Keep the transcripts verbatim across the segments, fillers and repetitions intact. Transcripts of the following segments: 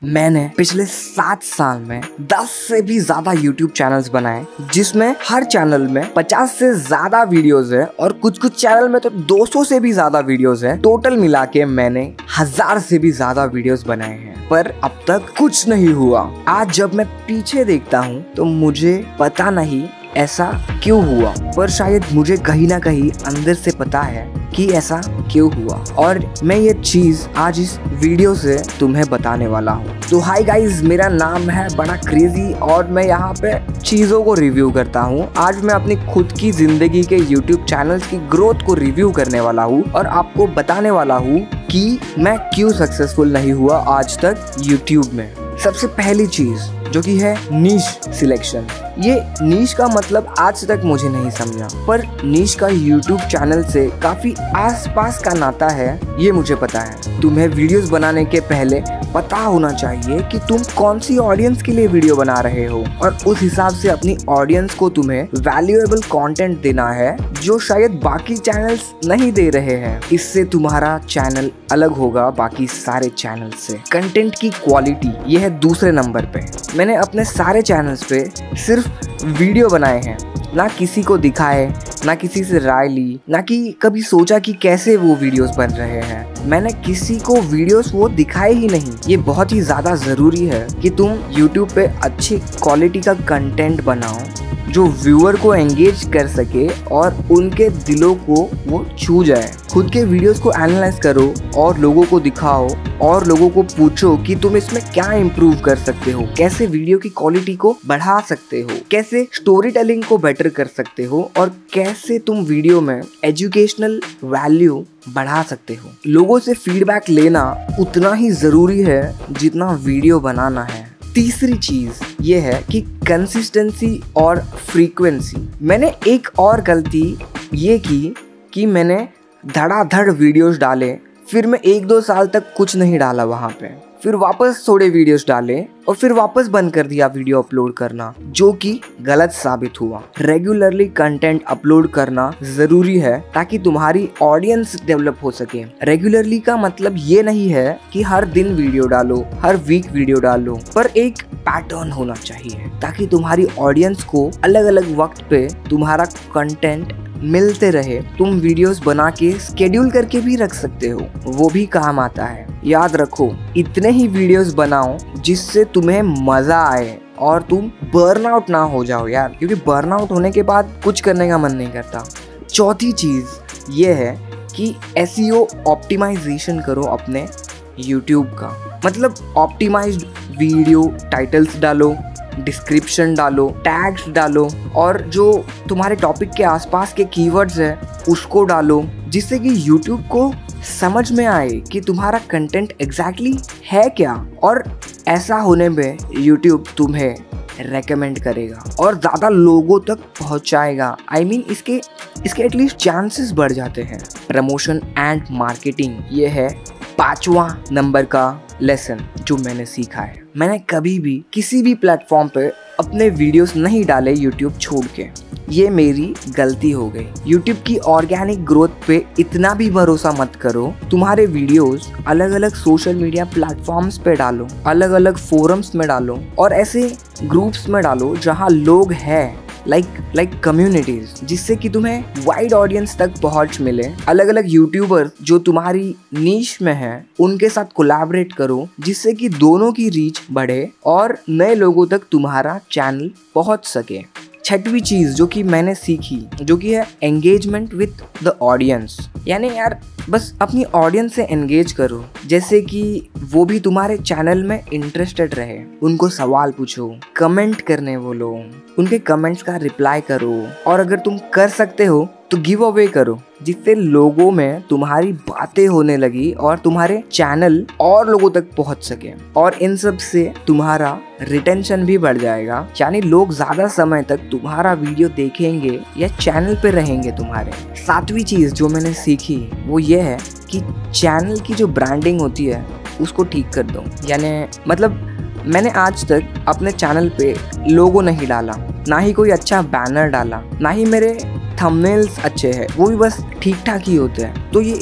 मैंने पिछले सात साल में दस से भी ज्यादा यूट्यूब चैनल्स बनाए, जिसमें हर चैनल में पचास से ज्यादा वीडियोस है और कुछ कुछ चैनल में तो दो सौ से भी ज्यादा वीडियोस है। टोटल मिला के मैंने हजार से भी ज्यादा वीडियोस बनाए हैं, पर अब तक कुछ नहीं हुआ। आज जब मैं पीछे देखता हूँ तो मुझे पता नहीं ऐसा क्यों हुआ, पर शायद मुझे कहीं ना कहीं अंदर से पता है कि ऐसा क्यों हुआ, और मैं ये चीज आज इस वीडियो से तुम्हें बताने वाला हूँ। तो हाय गाइज, मेरा नाम है बड़ा क्रेजी और मैं यहाँ पे चीजों को रिव्यू करता हूँ। आज मैं अपनी खुद की जिंदगी के यूट्यूब चैनल्स की ग्रोथ को रिव्यू करने वाला हूँ और आपको बताने वाला हूँ कि मैं क्यों सक्सेसफुल नहीं हुआ आज तक यूट्यूब में। सबसे पहली चीज जो कि है नीश सिलेक्शन। ये नीश का मतलब आज तक मुझे नहीं समझा, पर नीश का यूट्यूब चैनल से काफी आसपास का नाता है, ये मुझे पता है। तुम्हें वीडियोस बनाने के पहले पता होना चाहिए कि तुम कौन सी ऑडियंस के लिए वीडियो बना रहे हो और उस हिसाब से अपनी ऑडियंस को तुम्हें वैल्यूएबल कंटेंट देना है जो शायद बाकी चैनल्स नहीं दे रहे हैं। इससे तुम्हारा चैनल अलग होगा बाकी सारे चैनल से। कंटेंट की क्वालिटी ये है दूसरे नंबर पे। मैंने अपने सारे चैनल्स पे सिर्फ वीडियो बनाए हैं, ना किसी को दिखाए, ना किसी से राय ली, ना कि कभी सोचा कि कैसे वो वीडियोस बन रहे हैं। मैंने किसी को वीडियोस वो दिखाए ही नहीं। ये बहुत ही ज़्यादा ज़रूरी है कि तुम YouTube पे अच्छी क्वालिटी का कंटेंट बनाओ जो व्यूअर को एंगेज कर सके और उनके दिलों को वो छू जाए। खुद के वीडियोस को एनालाइज करो और लोगों को दिखाओ और लोगों को पूछो कि तुम इसमें क्या इम्प्रूव कर सकते हो, कैसे वीडियो की क्वालिटी को बढ़ा सकते हो, कैसे स्टोरी टेलिंग को बेटर कर सकते हो और कैसे तुम वीडियो में एजुकेशनल वैल्यू बढ़ा सकते हो। लोगों से फीडबैक लेना उतना ही ज़रूरी है जितना वीडियो बनाना है। तीसरी चीज ये है कि कंसिस्टेंसी और फ्रीक्वेंसी। मैंने एक और गलती ये की कि मैंने धड़ाधड़ वीडियोस डाले, फिर मैं एक दो साल तक कुछ नहीं डाला वहाँ पे, फिर वापस थोड़े वीडियोस डाले और फिर वापस बंद कर दिया वीडियो अपलोड करना, जो कि गलत साबित हुआ। रेगुलरली कंटेंट अपलोड करना जरूरी है ताकि तुम्हारी ऑडियंस डेवलप हो सके। रेगुलरली का मतलब ये नहीं है कि हर दिन वीडियो डालो, हर वीक वीडियो डालो, पर एक पैटर्न होना चाहिए ताकि तुम्हारी ऑडियंस को अलग अलग वक्त पे तुम्हारा कंटेंट मिलते रहे। तुम वीडियोस बना के स्केड्यूल करके भी रख सकते हो, वो भी काम आता है। याद रखो, इतने ही वीडियोस बनाओ जिससे तुम्हें मजा आए और तुम बर्नआउट ना हो जाओ यार, क्योंकि बर्नआउट होने के बाद कुछ करने का मन नहीं करता। चौथी चीज ये है कि एसईओ ऑप्टिमाइजेशन करो अपने यूट्यूब का। मतलब ऑप्टिमाइज्ड वीडियो टाइटल्स डालो, डिस्क्रिप्शन डालो, टैग्स डालो और जो तुम्हारे टॉपिक के आसपास के कीवर्ड्स है उसको डालो, जिससे कि YouTube को समझ में आए कि तुम्हारा कंटेंट एग्जैक्टली है क्या, और ऐसा होने में YouTube तुम्हें रेकमेंड करेगा और ज़्यादा लोगों तक पहुंचाएगा। आई I मीन mean, इसके इसके एटलीस्ट चांसेस बढ़ जाते हैं। प्रमोशन एंड मार्केटिंग ये है पांचवा नंबर का लेसन जो मैंने सीखा है। मैंने कभी भी किसी भी प्लेटफॉर्म पे अपने वीडियोस नहीं डाले यूट्यूब छोड़ के, ये मेरी गलती हो गई। यूट्यूब की ऑर्गेनिक ग्रोथ पे इतना भी भरोसा मत करो। तुम्हारे वीडियोस अलग अलग सोशल मीडिया प्लेटफॉर्म्स पे डालो, अलग अलग फोरम्स में डालो और ऐसे ग्रुप्स में डालो जहाँ लोग हैं, लाइक लाइक कम्युनिटीज, जिससे कि तुम्हें वाइड ऑडियंस तक पहुंच मिले। अलग अलग यूट्यूबर जो तुम्हारी नीश में हैं उनके साथ कोलैबोरेट करो, जिससे कि दोनों की रीच बढ़े और नए लोगों तक तुम्हारा चैनल पहुंच सके। छठवीं चीज जो कि मैंने सीखी जो कि है एंगेजमेंट विथ द ऑडियंस। यानी यार बस अपनी ऑडियंस से एंगेज करो, जैसे कि वो भी तुम्हारे चैनल में इंटरेस्टेड रहे। उनको सवाल पूछो, कमेंट करने बोलो, उनके कमेंट्स का रिप्लाई करो और अगर तुम कर सकते हो तो गिव अवे करो, जिससे लोगों में तुम्हारी बातें होने लगी और तुम्हारे चैनल और लोगों तक पहुंच सके, और इन सब से तुम्हारा रिटेंशन भी बढ़ जाएगा। यानी लोग ज्यादा समय तक तुम्हारा वीडियो देखेंगे या चैनल पे रहेंगे तुम्हारे। सातवीं चीज जो मैंने सीखी वो ये है कि चैनल की जो ब्रांडिंग होती है उसको ठीक कर दो। यानी मतलब मैंने आज तक अपने चैनल पे लोगो नहीं डाला, ना ही कोई अच्छा बैनर डाला, ना ही मेरे थंबनेल्स अच्छे हैं, वो भी बस ठीक ठाक ही होते हैं। तो ये एक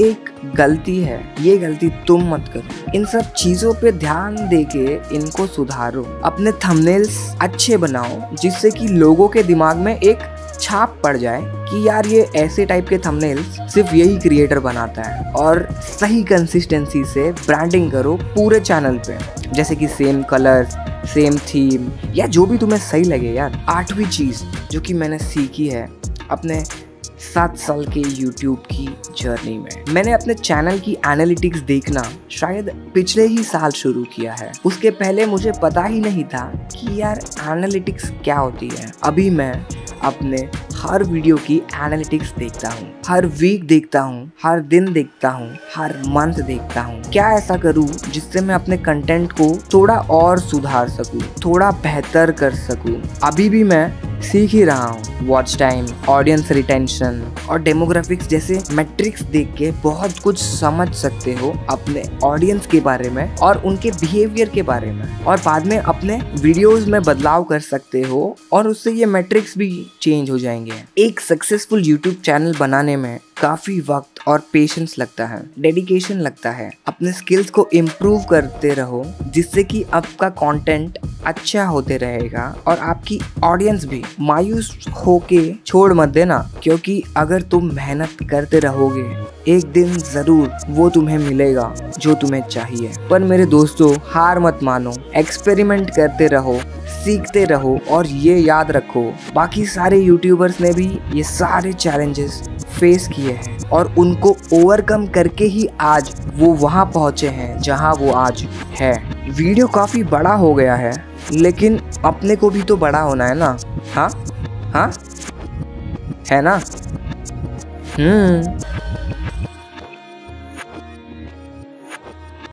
गलती है, ये गलती तुम मत करो। इन सब चीजों पे ध्यान देके इनको सुधारो। अपने थंबनेल्स अच्छे बनाओ जिससे कि लोगों के दिमाग में एक छाप पड़ जाए कि यार ये ऐसे टाइप के थंबनेल्स सिर्फ यही क्रिएटर बनाता है। और सही कंसिस्टेंसी से ब्रांडिंग करो पूरे चैनल पे, जैसे कि सेम कलर, सेम थीम, या जो भी तुम्हें सही लगे यार। आठवीं चीज़ जो कि मैंने सीखी है अपने सात साल के YouTube की जर्नी में, मैंने अपने चैनल की एनालिटिक्स देखना शायद पिछले ही साल शुरू किया है। उसके पहले मुझे पता ही नहीं था कि यार एनालिटिक्स क्या होती है। अभी मैं अपने हर वीडियो की एनालिटिक्स देखता हूँ, हर वीक देखता हूँ, हर दिन देखता हूँ, हर मंथ देखता हूँ। क्या ऐसा करूँ जिससे मैं अपने कंटेंट को थोड़ा और सुधार सकूँ, थोड़ा बेहतर कर सकूँ। अभी भी मैं सीख ही रहा हूँ। वॉच टाइम, ऑडियंस रिटेंशन और डेमोग्राफिक्स जैसे मैट्रिक्स देख के बहुत कुछ समझ सकते हो अपने ऑडियंस के बारे में और उनके बिहेवियर के बारे में, और बाद में अपने वीडियोस में बदलाव कर सकते हो और उससे ये मैट्रिक्स भी चेंज हो जाएंगे। एक सक्सेसफुल यूट्यूब चैनल बनाने में काफी वक्त और पेशेंस लगता है, डेडिकेशन लगता है। अपने स्किल्स को इम्प्रूव करते रहो जिससे कि आपका कंटेंट अच्छा होते रहेगा और आपकी ऑडियंस भी मायूस होके छोड़ मत देना, क्योंकि अगर तुम मेहनत करते रहोगे एक दिन जरूर वो तुम्हें मिलेगा जो तुम्हें चाहिए। पर मेरे दोस्तों, हार मत मानो, एक्सपेरिमेंट करते रहो, सीखते रहो और ये याद रखो बाकी सारे यूट्यूबर्स ने भी ये सारे चैलेंजेस फेस किए हैं और उनको ओवरकम करके ही आज वो वहाँ पहुँचे हैं जहाँ वो आज है। वीडियो काफ़ी बड़ा हो गया है लेकिन अपने को भी तो बड़ा होना है ना। हाँ हाँ है ना। हम्म